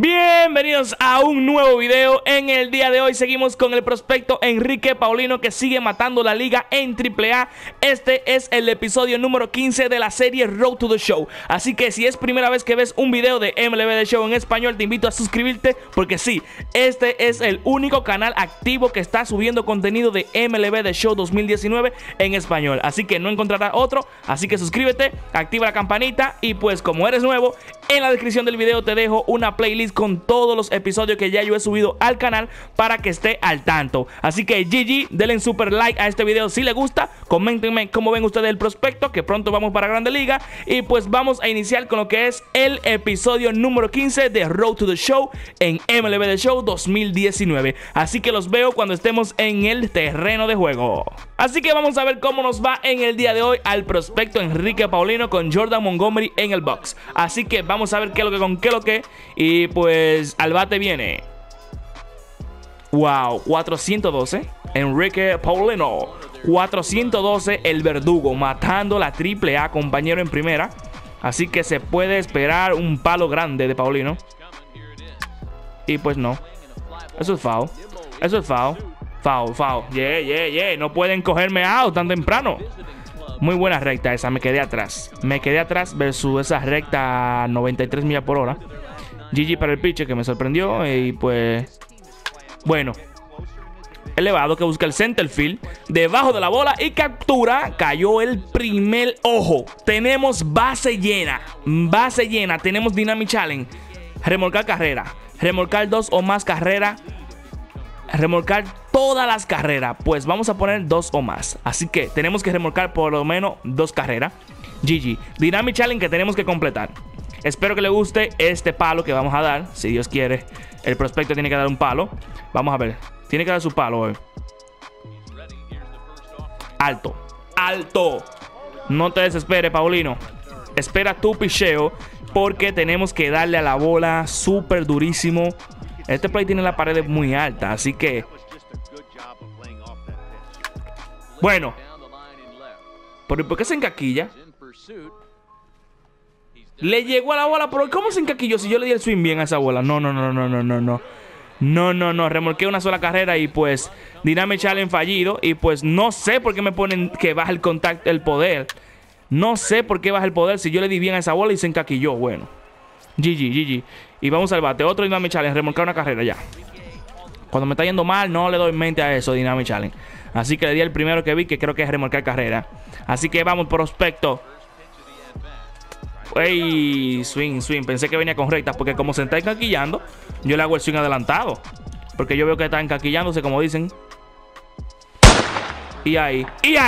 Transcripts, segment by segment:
Bienvenidos a un nuevo video. En el día de hoy seguimos con el prospecto Enrique Paulino, que sigue matando la liga en AAA. Este es el episodio número 15 de la serie Road to the Show. Así que si es primera vez que ves un video de MLB The Show en español, te invito a suscribirte, porque sí, este es el único canal activo que está subiendo contenido de MLB The Show 2019 en español. Así que no encontrarás otro, así que suscríbete, activa la campanita y pues como eres nuevo, en la descripción del video te dejo una playlist con todos los episodios que ya yo he subido al canal para que esté al tanto. Así que GG, denle un super like a este video si les gusta, coméntenme cómo ven ustedes el prospecto, que pronto vamos para Grande Liga. Y pues vamos a iniciar con lo que es el episodio número 15 de Road to the Show en MLB The Show 2019. Así que los veo cuando estemos en el terreno de juego. Así que vamos a ver cómo nos va en el día de hoy al prospecto Enrique Paulino con Jordan Montgomery en el box. Así que vamos a ver qué es lo que con qué es lo que. Y pues al bate viene. Wow, 412 Enrique Paulino. 412 el verdugo, matando la AAA, compañero, en primera. Así que se puede esperar un palo grande de Paulino. Y pues no. Eso es foul. Eso es foul. Foul, foul. Yeah. No pueden cogerme out tan temprano. Muy buena recta esa. Me quedé atrás. Me quedé atrás versus esa recta 93 millas por hora. GG para el pitcher, que me sorprendió. Y pues bueno, elevado, que busca el center field debajo de la bola y captura. Cayó el primer ojo. Tenemos base llena. Base llena. Tenemos Dynamic Challenge. Remolcar carrera. Remolcar 2 o más carreras. Remolcar todas las carreras. Pues vamos a poner 2 o más. Así que tenemos que remolcar por lo menos 2 carreras. GG. Dynamic Challenge que tenemos que completar. Espero que le guste este palo que vamos a dar. Si Dios quiere, el prospecto tiene que dar un palo. Vamos a ver. Tiene que dar su palo hoy. Alto. Alto. No te desesperes, Paulino. Espera tu picheo, porque tenemos que darle a la bola súper durísimo. Este play tiene la pared muy alta, así que bueno. ¿Por qué se encaquilla? Le llegó a la bola, pero ¿cómo se encaquilló si yo le di el swing bien a esa bola? No. Remolqué una sola carrera y pues Dynamic Challenge fallido. Y pues no sé por qué me ponen que baja el contacto, el poder. No sé por qué baja el poder si yo le di bien a esa bola y se encaquilló. Bueno, GG. Y vamos al bate. Otro Dynamic Challenge, remolcar una carrera ya. Cuando me está yendo mal, no le doy mente a eso, Dynamic Challenge. Así que le di el primero que vi, que creo que es remolcar carrera. Así que vamos, prospecto. Ey, swing. Pensé que venía con rectas, porque como se está encaquillando, yo le hago el swing adelantado, porque yo veo que está encaquillándose, como dicen. Y ahí.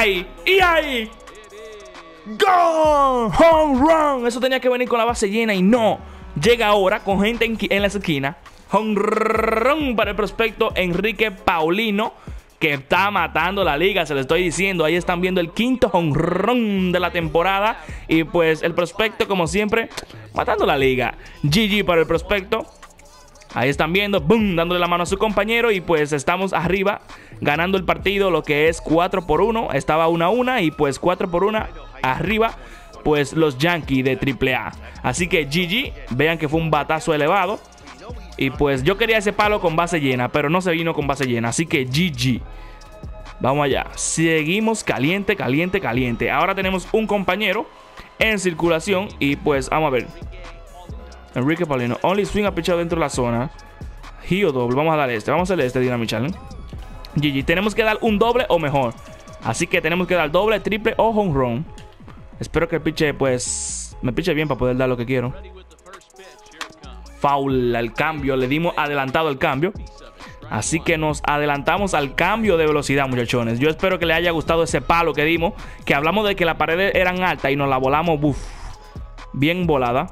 ¡Gol! ¡Home run! Eso tenía que venir con la base llena y no. Llega ahora con gente en la esquina. Home run para el prospecto Enrique Paulino, que está matando la liga, se lo estoy diciendo. Ahí están viendo el quinto home run de la temporada. Y pues el prospecto, como siempre, matando la liga. GG para el prospecto. Ahí están viendo, boom, dándole la mano a su compañero. Y pues estamos arriba, ganando el partido, lo que es 4-1. Estaba 1-1 y pues 4-1 arriba, pues los Yankees de AAA. Así que GG, vean que fue un batazo elevado. Y pues yo quería ese palo con base llena, pero no se vino con base llena. Así que GG. Vamos allá. Seguimos caliente. Ahora tenemos un compañero en circulación. Y pues vamos a ver. Enrique Paulino. Only swing a pitcher dentro de la zona. Giro doble. Vamos a dar este. Vamos a hacer este Dynamic Challenge. GG. Tenemos que dar un doble o mejor. Así que tenemos que dar doble, triple o home run. Espero que el pitcher pues me piche bien para poder dar lo que quiero. Foul al cambio. Le dimos adelantado el cambio. Así que nos adelantamos al cambio de velocidad, muchachones. Yo espero que les haya gustado ese palo que dimos. Que hablamos de que las paredes eran altas y nos la volamos bien volada.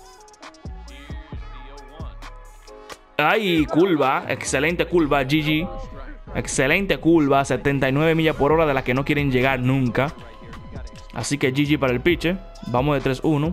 Ay, curva. Excelente curva, GG. Excelente curva. 79 millas por hora, de las que no quieren llegar nunca. Así que GG para el pitcher. Vamos de 3-1.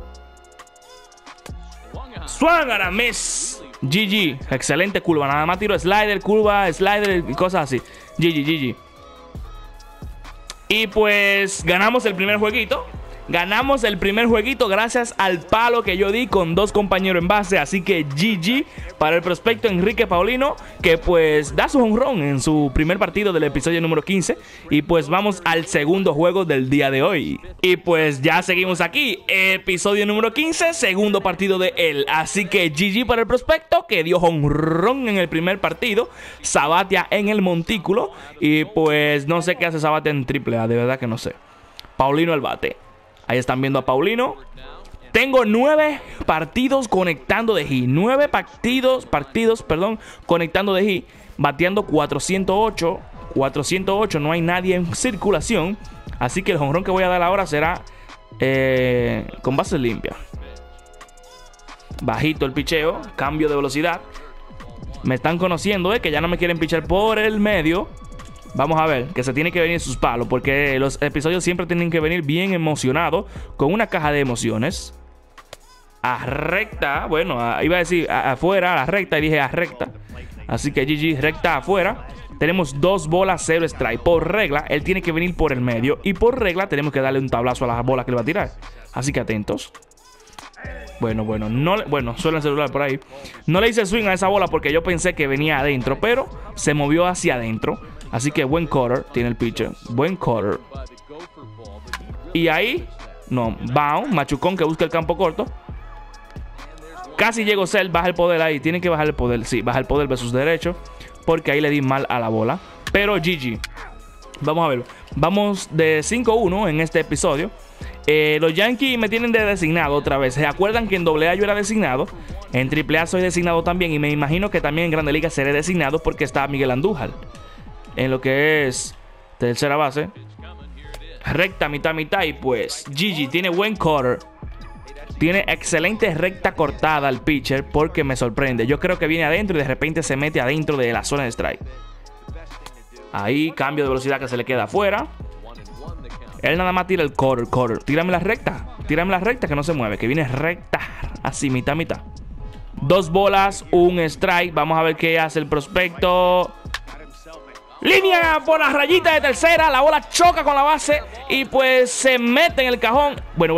Swing and a miss. GG. Excelente curva. Nada más tiro slider, curva, slider y cosas así. GG. Y pues ganamos el primer jueguito. ganamos el primer jueguito gracias al palo que yo di con 2 compañeros en base. Así que GG para el prospecto Enrique Paulino, que pues da su jonrón en su primer partido del episodio número 15. Y pues vamos al segundo juego del día de hoy. Y pues ya seguimos aquí, episodio número 15, segundo partido de él. Así que GG para el prospecto, que dio jonrón en el primer partido. Sabathia en el montículo. Y pues no sé qué hace Sabathia en AAA, de verdad que no sé. Paulino al bate. Ahí están viendo a Paulino. Tengo 9 partidos conectando de hit. 9 partidos, conectando de hit. Bateando 408. 408, no hay nadie en circulación. Así que el jonrón que voy a dar ahora será con base limpia. Bajito el picheo, cambio de velocidad. Me están conociendo, que ya no me quieren pichar por el medio. Vamos a ver, que se tiene que venir sus palos, porque los episodios siempre tienen que venir bien emocionados, con una caja de emociones. A recta, bueno, iba a decir afuera, a la recta, y dije a recta. Así que GG, recta afuera. Tenemos 2 bolas, 0 strike. Por regla, él tiene que venir por el medio. Y por regla, tenemos que darle un tablazo a las bolas que le va a tirar. Así que atentos. Bueno, suena el celular por ahí. No le hice swing a esa bola porque yo pensé que venía adentro, pero se movió hacia adentro. Así que buen cutter tiene el pitcher. Buen cutter. Y ahí, no, bound, machucón que busca el campo corto. Casi llegó Cell, baja el poder ahí. Tiene que bajar el poder, sí, baja el poder versus derecho, porque ahí le di mal a la bola. Pero GG. Vamos a ver. Vamos de 5-1 en este episodio. Los Yankees me tienen de designado otra vez. ¿Se acuerdan que en AA yo era designado? En AAA soy designado también. Y me imagino que también en Grande Liga seré designado, porque está Miguel Andújar en lo que es tercera base. Recta, mitad. Y pues GG tiene buen cutter. Tiene excelente recta cortada al pitcher, porque me sorprende. Yo creo que viene adentro y de repente se mete adentro de la zona de strike. Ahí, cambio de velocidad que se le queda afuera. Él nada más tira el cutter. Tírame la recta que no se mueve, que viene recta. Así, mitad. 2 bolas, 1 strike. Vamos a ver qué hace el prospecto. Línea por la rayita de tercera. La bola choca con la base y pues se mete en el cajón. Bueno.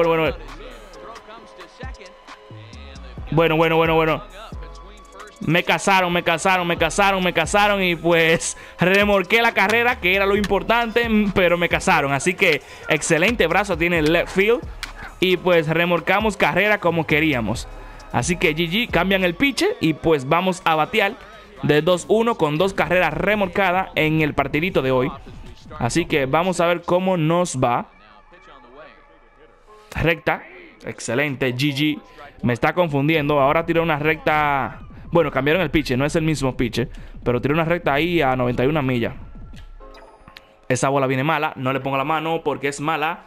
Me casaron y pues remorqué la carrera, que era lo importante, pero me casaron. Así que excelente brazo tiene el left field y pues remorcamos carrera como queríamos. Así que GG, cambian el pitcher y pues vamos a batear de 2-1 con 2 carreras remorcadas en el partidito de hoy. Así que vamos a ver cómo nos va. Recta, excelente, GG. Me está confundiendo, ahora tiró una recta. Bueno, cambiaron el pitcher, no es el mismo pitcher, pero tiró una recta ahí a 91 millas. Esa bola viene mala, no le pongo la mano porque es mala.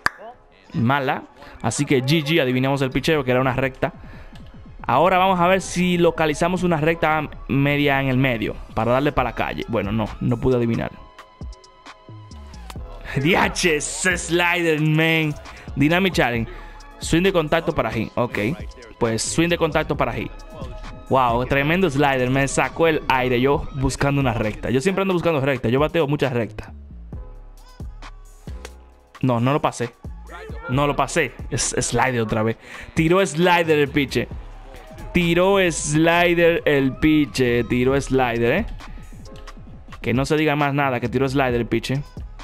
Así que GG, adivinamos el pitchero que era una recta. Ahora vamos a ver si localizamos una recta media en el medio para darle para la calle. Bueno, no pude adivinar. DH, slider, man. Dynamic Challenge. Swing de contacto para hit. Ok, pues swing de contacto para hit. Wow, tremendo slider. Me sacó el aire yo buscando una recta. Yo siempre ando buscando recta. Yo bateo muchas rectas. No lo pasé. Es slider otra vez. Tiró slider el pitcher. Tiró slider, Que no se diga más nada, que tiró slider el pitcher.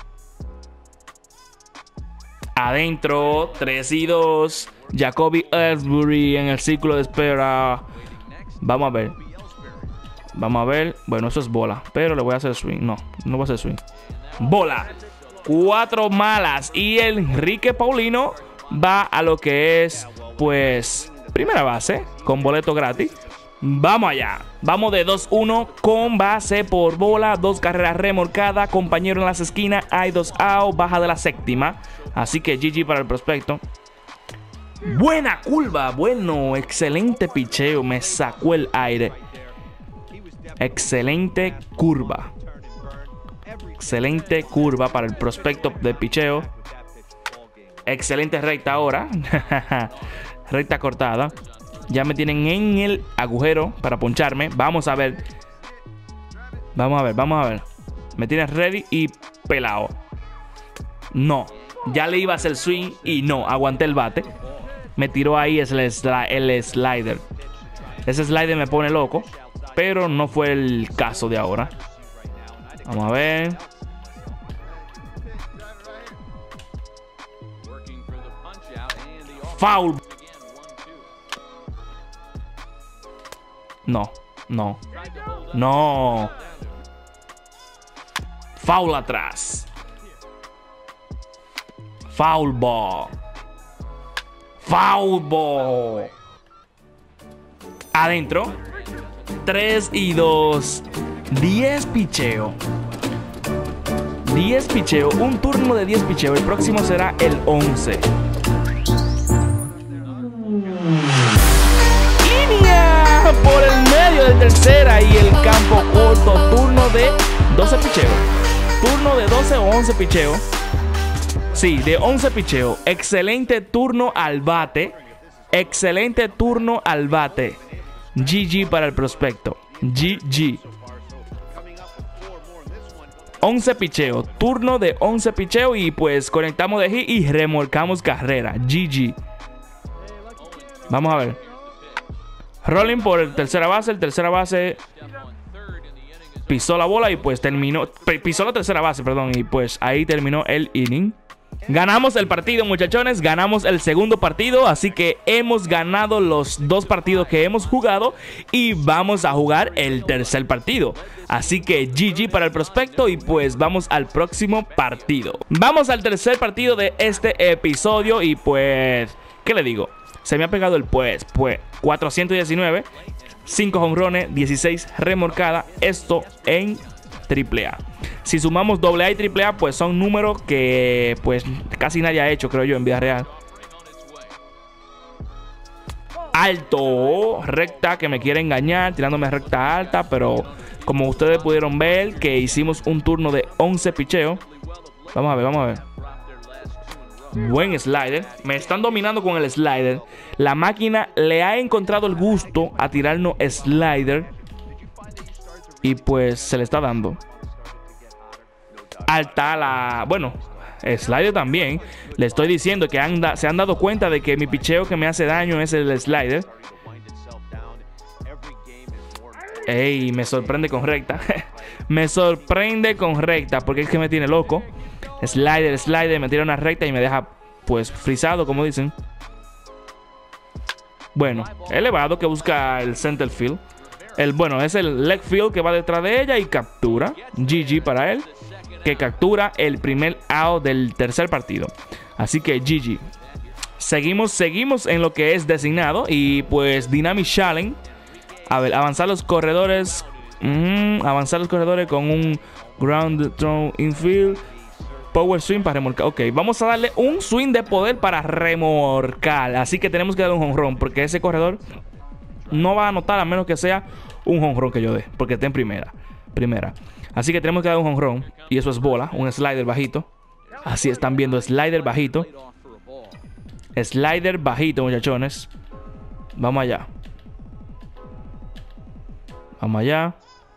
Adentro, 3-2. Jacoby Ellsbury en el círculo de espera. Vamos a ver. Bueno, eso es bola, pero le voy a hacer swing. No voy a hacer swing. Bola. 4 malas. Y el Enrique Paulino va a lo que es, pues, primera base con boleto gratis. Vamos allá. Vamos de 2-1 con base por bola. 2 carreras remorcadas. Compañero en las esquinas. Hay 2 out. Baja de la séptima. Así que GG para el prospecto. Buena curva. Bueno, excelente picheo. Me sacó el aire. Excelente curva. Excelente curva para el prospecto de picheo. Excelente recta ahora. Recta cortada. Ya me tienen en el agujero para poncharme. Vamos a ver. Me tienen ready y pelado. No. Ya le iba a hacer swing y no, aguanté el bate. Me tiró ahí el slider. Ese slider me pone loco, pero no fue el caso de ahora. Vamos a ver. Foul. No, no, no. Foul atrás. Foul ball. Foul ball. Adentro. 3-2. 10 picheo. 10 picheo. Un turno de 10 picheo. El próximo será el 11. Línea por el medio de tercera y el campo corto. Turno de 12 picheo. Turno de 12 o 11 picheo. Sí, de 11 picheo. Excelente turno al bate. Excelente turno al bate. GG para el prospecto. GG. 11 picheo. Turno de 11 picheo. Y pues conectamos de hit y remolcamos carrera. GG. Vamos a ver. Rolling por el tercera base. El tercera base pisó la bola y pues terminó. Pisó la tercera base, perdón. Y pues ahí terminó el inning. Ganamos el partido, muchachones. Ganamos el segundo partido. Así que hemos ganado los 2 partidos que hemos jugado. Y vamos a jugar el tercer partido. Así que GG para el prospecto. Y pues vamos al próximo partido. Vamos al tercer partido de este episodio. Y pues, ¿qué le digo? Se me ha pegado el pues 419, 5 jonrones, 16 remolcadas. Esto en AAA. Si sumamos AA y AAA, pues son números que pues casi nadie ha hecho, creo yo, en vida real. Alto, recta, que me quiere engañar, tirándome recta alta, pero como ustedes pudieron ver, que hicimos un turno de 11 picheos. Vamos a ver, vamos a ver. Buen slider. Me están dominando con el slider. La máquina le ha encontrado el gusto a tirarnos slider. Y pues se le está dando. Alta la... Bueno, slider también. Le estoy diciendo que se han dado cuenta de que mi picheo que me hace daño es el slider. Ey, me sorprende con recta. Me sorprende con recta porque es que me tiene loco. Slider, me tira una recta y me deja pues frisado, como dicen. Bueno, elevado que busca el center field. Bueno, es el leg field que va detrás de ella y captura. GG para él, que captura el primer out del tercer partido. Así que GG. Seguimos en lo que es designado. Y pues Dynamic Challenge. A ver, avanzar los corredores. Avanzar los corredores con un ground throw infield. Power swing para remolcar. Ok, vamos a darle un swing de poder para remolcar. Así que tenemos que dar un jonrón, porque ese corredor no va a anotar a menos que sea un jonrón que yo dé, porque está en primera. Así que tenemos que dar un jonrón. Y eso es bola, un slider bajito. Así están viendo, slider bajito. Slider bajito, muchachones. Vamos allá. Vamos allá.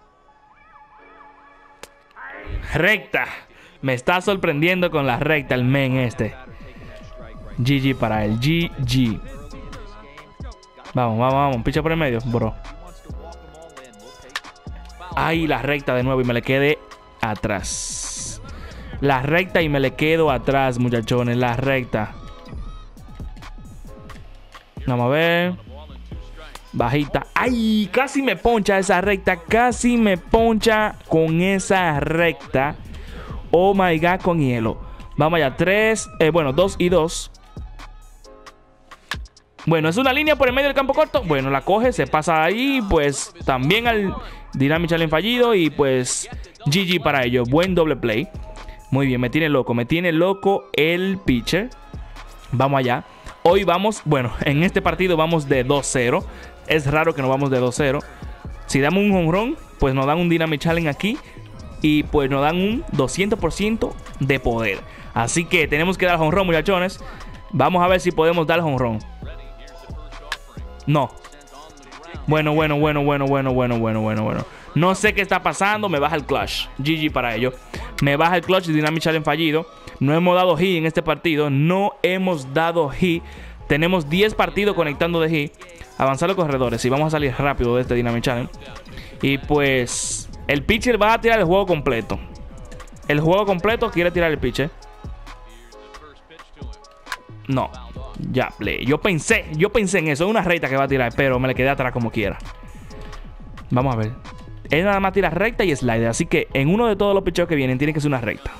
Recta. Me está sorprendiendo con la recta el men este. GG para él. GG. Vamos. Picha por el medio, bro. Ay, la recta de nuevo y me le quedé atrás. La recta y me le quedo atrás, muchachones. La recta. Vamos a ver. Bajita. Ay, casi me poncha esa recta. Casi me poncha con esa recta. Oh my God, con hielo. Vamos allá, 2 y 2. Bueno, es una línea por el medio del campo corto. Bueno, la coge, se pasa ahí. Pues también al Dynamic Challenge fallido. Y pues GG para ellos. Buen doble play. Muy bien, me tiene loco el pitcher. Vamos allá. Hoy vamos, bueno, en este partido vamos de 2-0. Es raro que nos vamos de 2-0. Si damos un jonrón, pues nos dan un Dynamic Challenge aquí. Y pues nos dan un 200% de poder. Así que tenemos que dar jonrón, muchachones. Vamos a ver si podemos dar jonrón. No. Bueno. No sé qué está pasando. Me baja el clutch. GG para ellos. Me baja el clutch y Dynamic Challenge fallido. No hemos dado hit en este partido. No hemos dado hit. Tenemos 10 partidos conectando de hit. Avanzar los corredores. Y vamos a salir rápido de este Dynamic Challenge. Y pues el pitcher va a tirar el juego completo. El juego completo quiere tirar el pitcher. No. Ya, play. Yo pensé en eso. Es una recta que va a tirar, pero me le quedé atrás como quiera. Vamos a ver. Él nada más tira recta y slider. Así que en uno de todos los picheos que vienen tiene que ser una recta.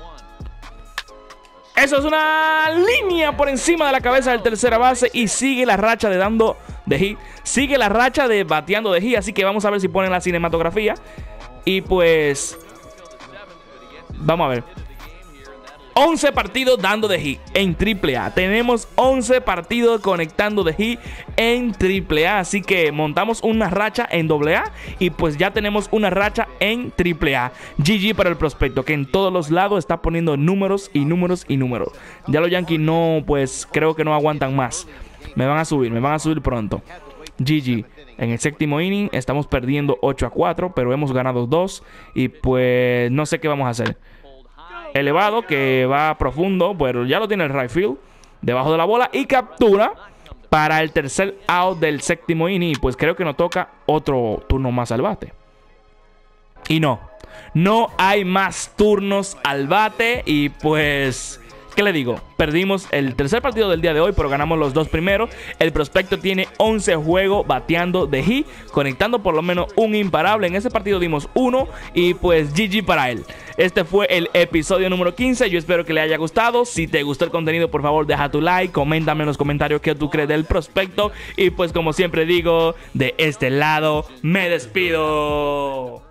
Eso es una línea por encima de la cabeza del tercera base. Y sigue la racha de dando de hit. Sigue la racha de bateando de hit. Así que vamos a ver si ponen la cinematografía. Y pues vamos a ver. 11 partidos dando de hit en AAA. Tenemos 11 partidos conectando de hit en AAA. Así que montamos una racha en AA. Y pues ya tenemos una racha en AAA. GG para el prospecto, que en todos los lados está poniendo números y números y números. Ya los Yankees no, pues creo que no aguantan más. Me van a subir pronto. GG. En el séptimo inning estamos perdiendo 8-4, pero hemos ganado 2. Y pues no sé qué vamos a hacer. Elevado, que va profundo, pero ya lo tiene el right field, debajo de la bola, y captura para el tercer out del séptimo inning. Pues creo que nos toca otro turno más al bate. Y no hay más turnos al bate. Y pues, ¿qué le digo? Perdimos el tercer partido del día de hoy, pero ganamos los 2 primeros. El prospecto tiene 11 juegos bateando de hit, conectando por lo menos un imparable. En ese partido dimos 1 y pues GG para él. Este fue el episodio número 15. Yo espero que le haya gustado. Si te gustó el contenido, por favor deja tu like, coméntame en los comentarios qué tú crees del prospecto. Y pues como siempre digo, de este lado me despido.